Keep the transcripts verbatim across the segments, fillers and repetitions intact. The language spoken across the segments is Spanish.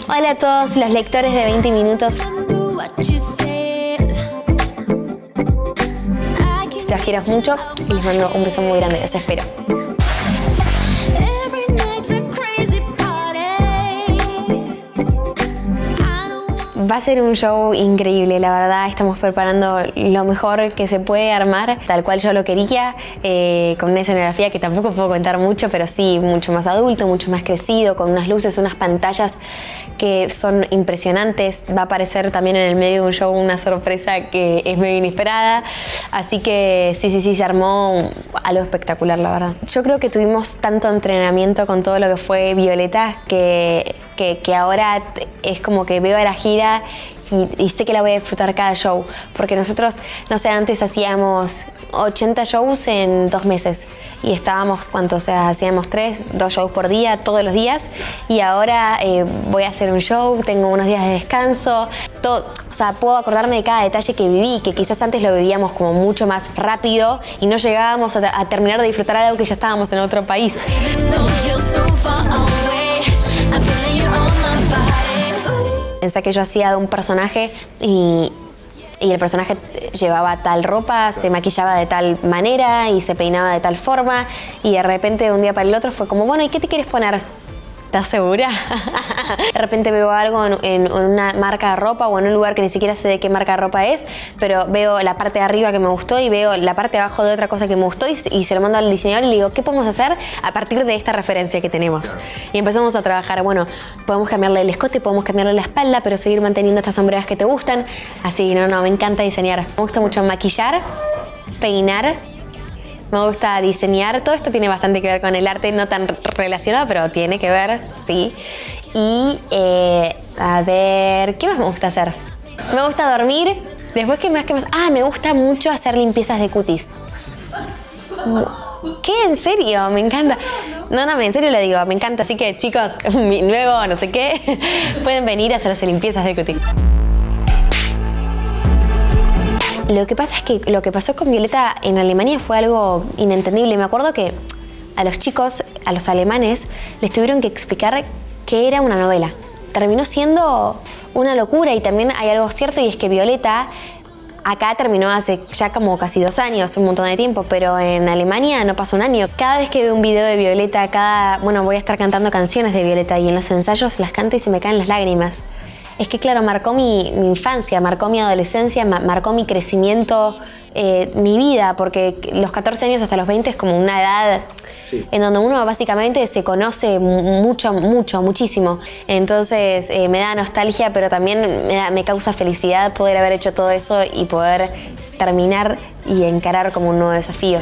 Hola a todos los lectores de veinte minutos. Los quiero mucho y les mando un beso muy grande. Los espero. Va a ser un show increíble, la verdad. Estamos preparando lo mejor que se puede armar, tal cual yo lo quería, eh, con una escenografía que tampoco puedo contar mucho, pero sí mucho más adulto, mucho más crecido, con unas luces, unas pantallas que son impresionantes. Va a aparecer también en el medio de un show una sorpresa que es medio inesperada. Así que sí, sí, sí, se armó algo espectacular, la verdad. Yo creo que tuvimos tanto entrenamiento con todo lo que fue Violeta que... Que, que ahora es como que veo a la gira y, y sé que la voy a disfrutar cada show, porque nosotros, no sé, antes hacíamos ochenta shows en dos meses y estábamos, ¿cuánto? O sea, hacíamos tres, dos shows por día, todos los días, y ahora eh, voy a hacer un show, tengo unos días de descanso, todo, o sea, puedo acordarme de cada detalle que viví, que quizás antes lo vivíamos como mucho más rápido y no llegábamos a, a terminar de disfrutar algo que ya estábamos en otro país. Pensé que yo hacía de un personaje y, y el personaje llevaba tal ropa, se maquillaba de tal manera y se peinaba de tal forma, y de repente de un día para el otro fue como, bueno, ¿y qué te quieres poner? ¿Estás segura? De repente veo algo en, en una marca de ropa o en un lugar que ni siquiera sé de qué marca de ropa es, pero veo la parte de arriba que me gustó y veo la parte de abajo de otra cosa que me gustó y, y se lo mando al diseñador y le digo, ¿qué podemos hacer a partir de esta referencia que tenemos? Claro. Y empezamos a trabajar, bueno, podemos cambiarle el escote, podemos cambiarle la espalda, pero seguir manteniendo estas sombreras que te gustan. Así, no, no, me encanta diseñar. Me gusta mucho maquillar, peinar. Me gusta diseñar, todo esto tiene bastante que ver con el arte, no tan relacionado, pero tiene que ver, sí. Y, eh, a ver, ¿qué más me gusta hacer? Me gusta dormir. Después, ¿qué más? ¿Qué más? Ah, me gusta mucho hacer limpiezas de cutis. ¿Qué? ¿En serio? Me encanta. No, no, en serio lo digo, me encanta. Así que, chicos, mi nuevo no sé qué, pueden venir a hacerse limpiezas de cutis. Lo que pasa es que lo que pasó con Violeta en Alemania fue algo inentendible. Me acuerdo que a los chicos, a los alemanes, les tuvieron que explicar que era una novela. Terminó siendo una locura, y también hay algo cierto, y es que Violeta acá terminó hace ya como casi dos años, un montón de tiempo, pero en Alemania no pasó un año. Cada vez que veo un video de Violeta, cada, bueno, voy a estar cantando canciones de Violeta y en los ensayos las canto y se me caen las lágrimas. Es que, claro, marcó mi, mi infancia, marcó mi adolescencia, ma marcó mi crecimiento, eh, mi vida, porque los catorce años hasta los veinte es como una edad sí. en donde uno básicamente se conoce mucho, mucho, muchísimo. Entonces eh, me da nostalgia, pero también me, da, me causa felicidad poder haber hecho todo eso y poder terminar y encarar como un nuevo desafío.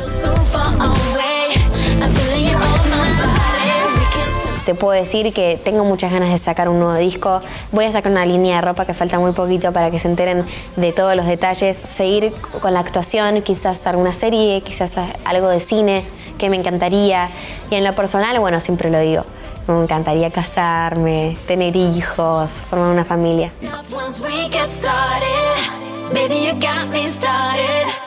Te puedo decir que tengo muchas ganas de sacar un nuevo disco. Voy a sacar una línea de ropa que falta muy poquito para que se enteren de todos los detalles. Seguir con la actuación, quizás alguna serie, quizás algo de cine, que me encantaría. Y en lo personal, bueno, siempre lo digo, me encantaría casarme, tener hijos, formar una familia.